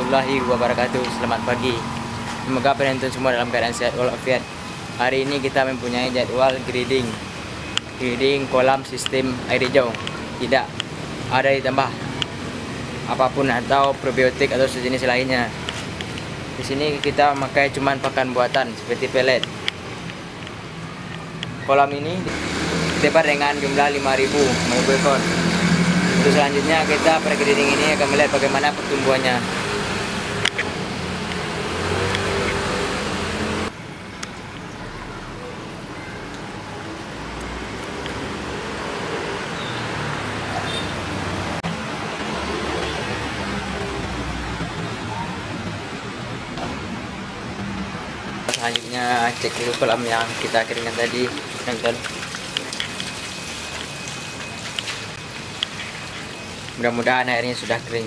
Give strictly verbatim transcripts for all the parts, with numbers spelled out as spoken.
warahmatullahi wabarakatuh. Selamat pagi. Semoga penonton semua dalam keadaan sehat walafiat. Hari ini kita mempunyai jadwal grading Grading kolam sistem air hijau. Tidak ada ditambah apapun atau probiotik atau sejenis lainnya. Di sini kita memakai cuman pakan buatan seperti pelet. Kolam ini ditebar dengan jumlah lima ribu ekor. Untuk selanjutnya kita pada grading ini akan melihat bagaimana pertumbuhannya. Selanjutnya cek dulu kolam yang kita keringkan tadi, nonton. Mudah-mudahan airnya sudah kering.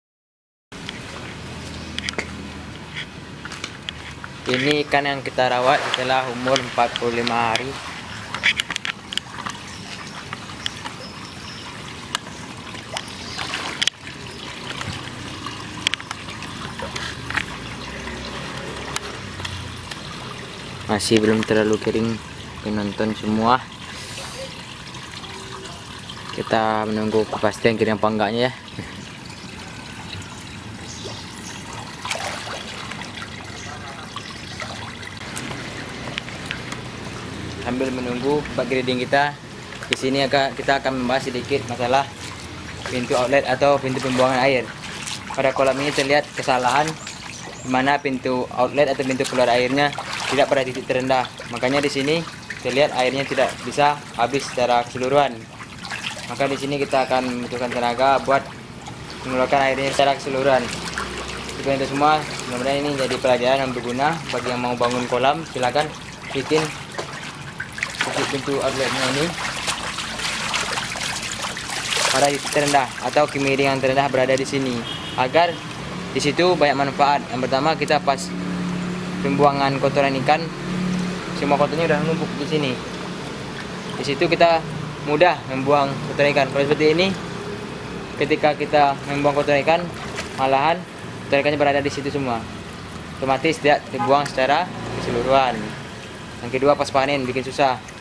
Ini ikan yang kita rawat setelah umur empat puluh lima hari. Masih belum terlalu kering, penonton semua. Kita menunggu kepastian kering apa enggaknya ya. Sambil menunggu bak grading kita, di sini agak kita akan membahas sedikit masalah pintu outlet atau pintu pembuangan air. Pada kolam ini terlihat kesalahan di mana pintu outlet atau pintu keluar airnya tidak pada titik terendah. Makanya di sini terlihat airnya tidak bisa habis secara keseluruhan. Maka di sini kita akan membutuhkan tenaga buat mengeluarkan airnya secara keseluruhan. Jadi untuk semua, mudah-mudahan ini jadi pelajaran yang berguna bagi yang mau bangun kolam. Silakan bikin pintu outletnya ini pada titik terendah atau kemiring yang terendah berada di sini, agar di situ banyak manfaat. Yang pertama, kita pas pembuangan kotoran ikan, semua kotornya udah numpuk di sini. Di situ kita mudah membuang kotoran ikan. Kalau seperti ini, ketika kita membuang kotoran ikan, malahan kotoran ikannya berada di situ semua, otomatis tidak dibuang secara keseluruhan. Yang kedua, pas panen bikin susah.